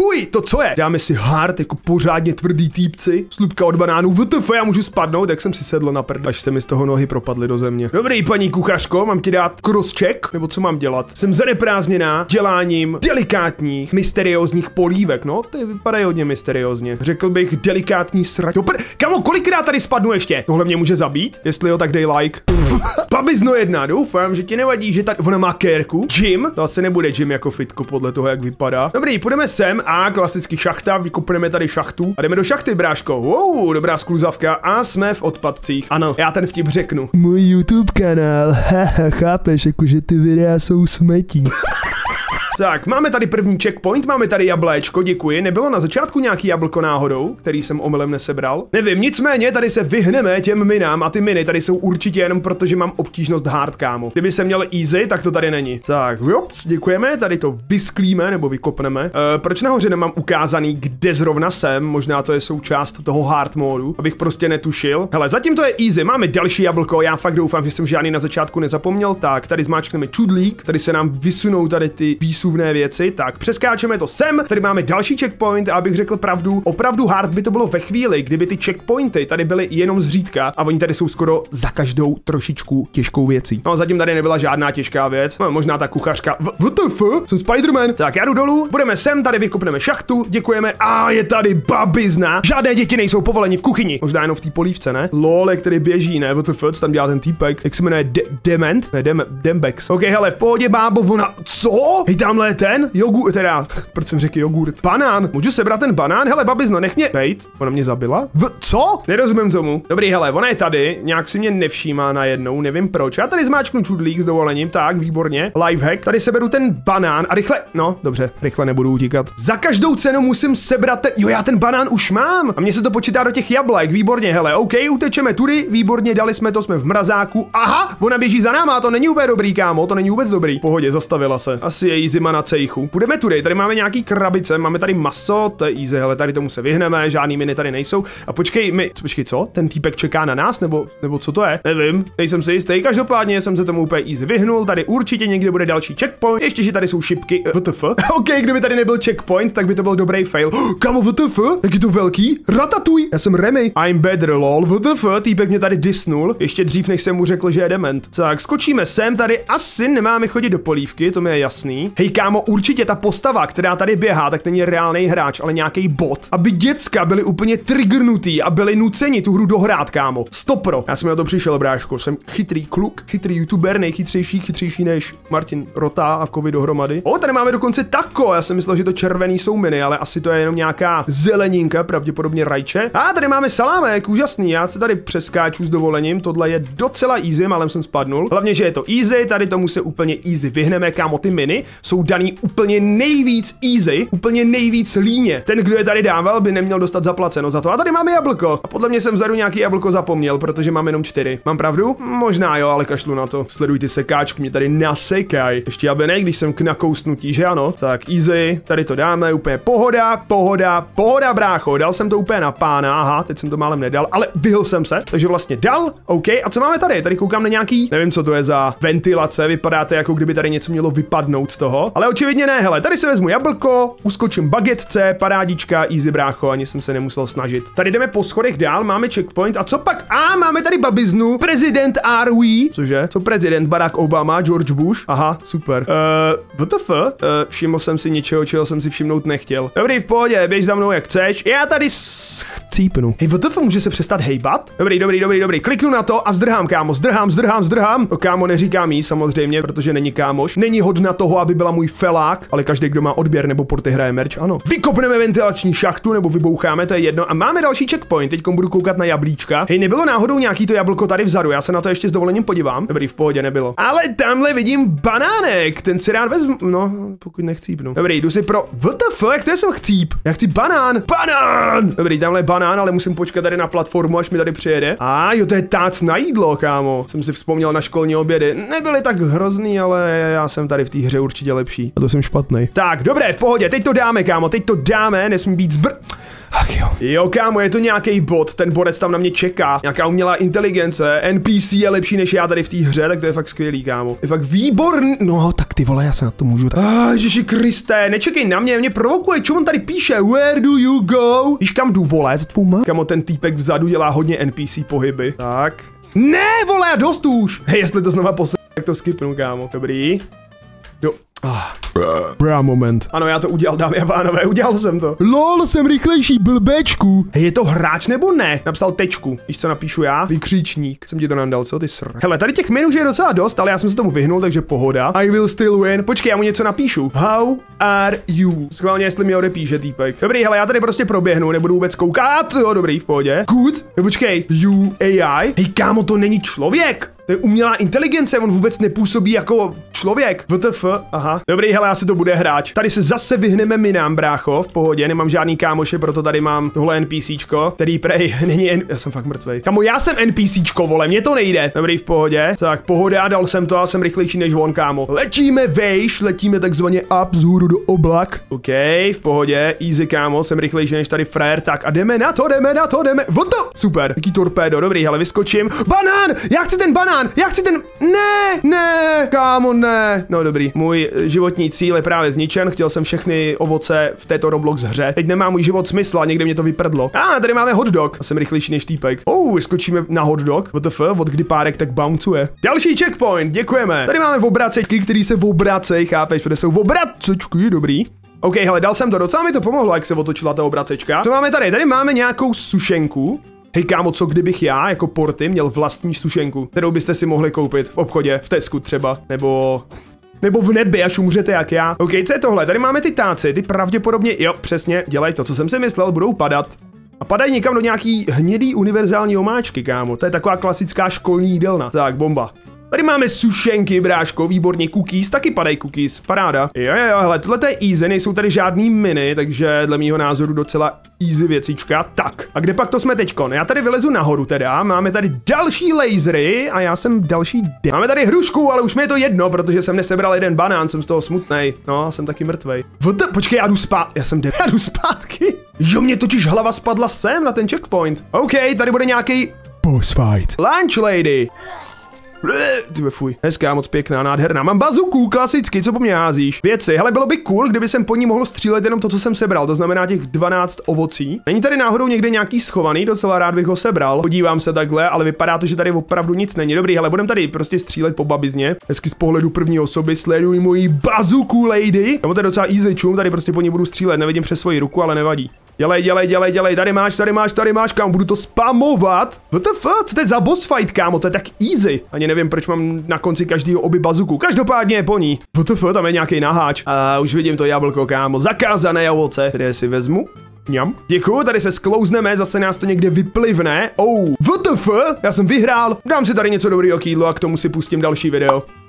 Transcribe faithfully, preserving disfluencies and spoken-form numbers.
Fuj, to co je? Dáme si hard, jako pořádně tvrdý týpci. Slupka od banánů, W T F, já můžu spadnout, tak jsem si sedl na prd, až se mi z toho nohy propadly do země. Dobrý, paní kuchařko, mám ti dát crosscheck, nebo co mám dělat? Jsem zaneprázdněná děláním delikátních, mysteriózních polívek, no, ty vypadají hodně mysteriózně. Řekl bych delikátní srať. Kamo, kolikrát tady spadnu ještě? Tohle mě může zabít? Jestli jo, tak dej like. Babizno jedna, doufám, že ti nevadí, že tady ona má kérku. Jim, to asi nebude Jim jako fitko podle toho, jak vypadá. Dobrý, půjdeme sem a klasicky šachta, vykopneme tady šachtu a jdeme do šachty, bráško. Wow, dobrá skluzavka a jsme v odpadcích. Ano, já ten vtip řeknu. Můj YouTube kanál, haha, chápeš, jakože ty videa jsou smetí. Tak, máme tady první checkpoint, máme tady jabléčko, děkuji. Nebylo na začátku nějaký jablko náhodou, který jsem omylem nesebral? Nevím, nicméně tady se vyhneme těm minám a ty miny tady jsou určitě jenom proto, že mám obtížnost hard, kámo. Kdyby jsem měl easy, tak to tady není. Tak, jops, děkujeme, tady to vysklíme nebo vykopneme. E, proč nahoře nemám ukázaný, kde zrovna jsem? Možná to je součást toho hard módu, abych prostě netušil. Hele, zatím to je easy, máme další jablko, já fakt doufám, že jsem žádný na začátku nezapomněl. Tak, tady zmáčkneme čudlík, tady se nám vysunou tady ty výsuvné věci. Tak, přeskáčeme to sem. Tady máme další checkpoint a abych řekl pravdu, opravdu hard by to bylo ve chvíli, kdyby ty checkpointy tady byly jenom zřídka a oni tady jsou skoro za každou trošičku těžkou věcí. No, zatím tady nebyla žádná těžká věc. No, možná ta kuchařka. W T F? Jsem Spider-Man. Tak, já jdu dolů, budeme sem, tady vykopneme šachtu, děkujeme. A je tady babizna. Žádné děti nejsou povoleni v kuchyni. Možná jenom v té polívce, ne? Lole, který běží, ne? W T F, co tam dělá ten týpek? Jak se jmenuje? De Dement? Ne, Dem Dembex. OK, hele, v pohodě, bábo, ona. Co? Hej, tamhle ten jogurt, teda, proč jsem řekl jogurt? Banán. Můžu sebrat ten banán? Hele, babizno, nech mě bejt. Ona mě zabila? V co? Nerozumím tomu. Dobrý, hele, ona je tady, nějak si mě nevšímá najednou, nevím proč. Já tady zmáčknu čudlík s dovolením, tak, výborně. Lifehack. Tady seberu ten banán a rychle, no, dobře, rychle nebudu utíkat. Za každou cenu musím sebrat ten, jo, já ten banán už mám. A mně se to počítá do těch jablek, výborně, hele, OK, utečeme tudy, výborně, dali jsme to, jsme v mrazáku. Aha, ona běží za náma, to není úplně dobrý, kámo, to není vůbec dobrý. V pohodě, zastavila se. Asi je jí zima na cejchu. Půjdeme tudy, tady máme nějaký krabice, máme tady maso, to je easy, hele, tady tomu se vyhneme, žádný miny tady nejsou. A počkej, my, počkej, co? Ten týpek čeká na nás, nebo, nebo co to je? Nevím, nejsem si jistý, každopádně jsem se tomu úplně easy vyhnul, tady určitě někde bude další checkpoint, ještě, že tady jsou šipky, W T F. OK, kdyby tady nebyl checkpoint, tak by to byl dobrý fail. Oh, kamo, W T F? Jak je to velký? Ratatouille, já jsem Remy. I'm better, lol, W T F, týpek mě tady disnul, ještě dřív, než jsem mu řekl, že je dement. Tak, skočíme sem, tady asi nemáme chodit do polívky, to mi je jasný. Hej, kámo, určitě ta postava, která tady běhá, tak není reálný hráč, ale nějaký bot. Aby děcka byli úplně triggernutý a byli nuceni tu hru dohrát, kámo. Stopro. Já jsem na to přišel, bráško. Jsem chytrý kluk, chytrý youtuber, nejchytřejší, chytřejší než Martin Rota a Kovy dohromady. O, tady máme dokonce tako. Já jsem myslel, že to červený jsou miny, ale asi to je jenom nějaká zeleninka, pravděpodobně rajče. A tady máme salámek, úžasný. Já se tady přeskáču s dovolením. Tohle je docela easy, malem jsem spadnul. Hlavně, že je to easy, tady tomu se úplně easy vyhneme, kámo, ty miny jsou daný úplně nejvíc easy, úplně nejvíc líně. Ten, kdo je tady dával, by neměl dostat zaplaceno za to. A tady máme jablko. A podle mě jsem vzadu nějaký jablko zapomněl, protože mám jenom čtyři. Mám pravdu? Možná jo, ale kašlu na to. Sleduj ty sekáčky, mě tady nasekaj. Ještě aby ne, když jsem k nakousnutí, že ano? Tak easy, tady to dáme, úplně pohoda, pohoda, pohoda, brácho. Dal jsem to úplně na pána, aha, teď jsem to málem nedal, ale vyhl jsem se, takže vlastně dal, OK. A co máme tady? Tady koukám na nějaký, nevím, co to je za ventilace, vypadá to, jako kdyby tady něco mělo vypadnout z toho, ale očividně ne, hele, tady se vezmu jablko, uskočím bagetce, parádička, easy, brácho, ani jsem se nemusel snažit. Tady jdeme po schodech dál, máme checkpoint a co pak? A máme tady babiznu, prezident R V, cože? Co prezident? Barack Obama, George Bush, aha, super. Uh, W T F? Uh, všiml jsem si něčeho, čeho jsem si všimnout nechtěl. Dobrý, v pohodě, běž za mnou jak chceš, já tady chcípnu. Hej, W T F, může se přestat hejbat? Dobrý, dobrý, dobrý, dobrý, kliknu na to a zdrhám, kámo, zdrhám, zdrhám, zdrhám. No, kámo, neříkám jí samozřejmě, protože není kámoš. Není hodna toho, aby byla můj felák, ale každý, kdo má odběr nebo porty hraje merch, ano. Vykopneme ventilační šachtu nebo vyboucháme, to je jedno. A máme další checkpoint, teď budu koukat na jablíčka. Hej, nebylo náhodou nějaký to jablko tady vzadu, já se na to ještě s dovolením podívám. Dobrý, v pohodě nebylo. Ale tamhle vidím banánek, ten si rád vezmu, no, pokud nechcípnu. Dobrý, jdu si pro W T F, jak to je jsem chcíp? Já chci banán, banán! Dobrý, tamhle banán. banán, ale musím počkat tady na platformu, až mi tady přijede. A jo, to je tác na jídlo, kámo. Jsem si vzpomněl na školní obědy. Nebyly tak hrozný, ale já jsem tady v té hře určitě lepší. A to jsem špatný. Tak, dobré, v pohodě, teď to dáme, kámo, teď to dáme, nesmí být zbr... Ach jo. Jo, kámo, je to nějaký bot, ten bodec tam na mě čeká. Nějaká umělá inteligence, N P C je lepší než já tady v té hře, tak to je fakt skvělý, kámo. Je fakt výborný. No, tak ty vole, já se na to můžu. Ah, Ježiši Kriste, nečekej na mě, mě provokuje, čo on tady píše? Where do you go? Víš kam jdu, vole, za tvou má? Kámo, ten týpek vzadu dělá hodně N P C pohyby. Tak. Ne, vole, dost už. Hej, jestli to znova posl... tak to skipnu, kámo. Dobrý. Jo. Ah. Brá moment. Ano, já to udělal, dámy a pánové, udělal jsem to. Lol, jsem rychlejší, blbečku. Hej, je to hráč nebo ne? Napsal tečku. Víš, co napíšu já? Vykřičník. Jsem ti to nandal, co ty sr. Hele, tady těch minut je docela dost, ale já jsem se tomu vyhnul, takže pohoda. I will still win. Počkej, já mu něco napíšu. How are you? Schválně, jestli mi odepíše týpek. Dobrý, hele, já tady prostě proběhnu, nebudu vůbec koukat. Jo, dobrý, v pohodě. Good. Jo, počkej, you A I. Hej, kámo, to není člověk. To je umělá inteligence, on vůbec nepůsobí jako člověk. W T F, aha. Dobrý, hele, asi to bude hráč. Tady se zase vyhneme minám, brácho, v pohodě, nemám žádný kámoše, proto tady mám tohle NPCčko, který prej není N... Já jsem fakt mrtvej. Kamo, já jsem NPCčko, vole, mně to nejde. Dobrý, v pohodě. Tak, pohoda, dal jsem to a jsem rychlejší než on, kámo. Letíme vejš, letíme takzvaně up vzhůru do oblak. OK, v pohodě, easy, kámo, jsem rychlejší než tady frér. Tak a jdeme na to, jdeme na to, jdeme. What the? Super, taký torpédo, dobrý, hele, vyskočím. Banán, já chci ten banán. Já chci ten... Ne, ne, kámo, ne. No dobrý, můj životní cíl je právě zničen, chtěl jsem všechny ovoce v této Roblox hře. Teď nemá můj život smysl a někde mě to vyprdlo. A ah, tady máme hotdog. Já jsem rychlejší než týpek. Oh, skočíme na hotdog. W T F, od kdy párek tak bouncuje. Další checkpoint, děkujeme. Tady máme obracečky, který se obracej, chápeš, protože jsou obracečky, dobrý. OK, hele, dal jsem to, docela mi to pomohlo, jak se otočila ta obracečka. Co máme tady? Tady máme nějakou sušenku. Hej kámo, co kdybych já jako Porty měl vlastní sušenku, kterou byste si mohli koupit v obchodě, v Tesku třeba, nebo... Nebo v nebi, až umřete jak já. OK, co je tohle? Tady máme ty táci, ty pravděpodobně, jo, přesně, dělají to, co jsem si myslel, budou padat. A padají někam do nějaký hnědý univerzální omáčky, kámo, to je taková klasická školní jídelna. Tak, bomba. Tady máme sušenky, bráško, výborně, cookies, taky padají cookies, paráda. Jo, jo, jo, hele, tohle je easy, nejsou tady žádný miny, takže dle mýho názoru docela easy věcička. Tak, a kde pak to jsme teďkon? Já tady vylezu nahoru teda, máme tady další lasery a já jsem další de- Máme tady hrušku, ale už mi je to jedno, protože jsem nesebral jeden banán, jsem z toho smutnej. No, jsem taky mrtvej. Vt, počkej, já jdu spát, já jsem de- já jdu zpátky. Jo, mě totiž hlava spadla sem na ten checkpoint. OK, tady bude nějaký boss fight. Lunch lady. Tyve fuj, hezká, moc pěkná, nádherná. Mám bazuku, klasicky, co po mně házíš? Věci, hele, bylo by cool, kdyby jsem po ní mohl střílet jenom to, co jsem sebral, to znamená těch dvanáct ovocí. Není tady náhodou někde nějaký schovaný, docela rád bych ho sebral. Podívám se takhle, ale vypadá to, že tady opravdu nic není. Dobrý, hele, budem tady prostě střílet po babizně. Hezky z pohledu první osoby, sleduj moji bazuku, lady. Nebo to je docela easy čum, tady prostě po ní budu střílet, nevidím přes svoji ruku, ale nevadí. Dělej, dělej, dělej, dělej, tady máš, tady máš, tady máš, kámo, budu to spamovat. W T F, co to je za boss fight, kámo, to je tak easy. Ani nevím, proč mám na konci každého oby bazuku, každopádně je po ní. W T F, tam je nějaký naháč. A už vidím to jablko, kámo, zakázané ovoce, které si vezmu. Mňam. Děkuju, tady se sklouzneme, zase nás to někde vyplivne. Oh, W T F, já jsem vyhrál. Dám si tady něco dobrýho k jídlu a k tomu si pustím další video.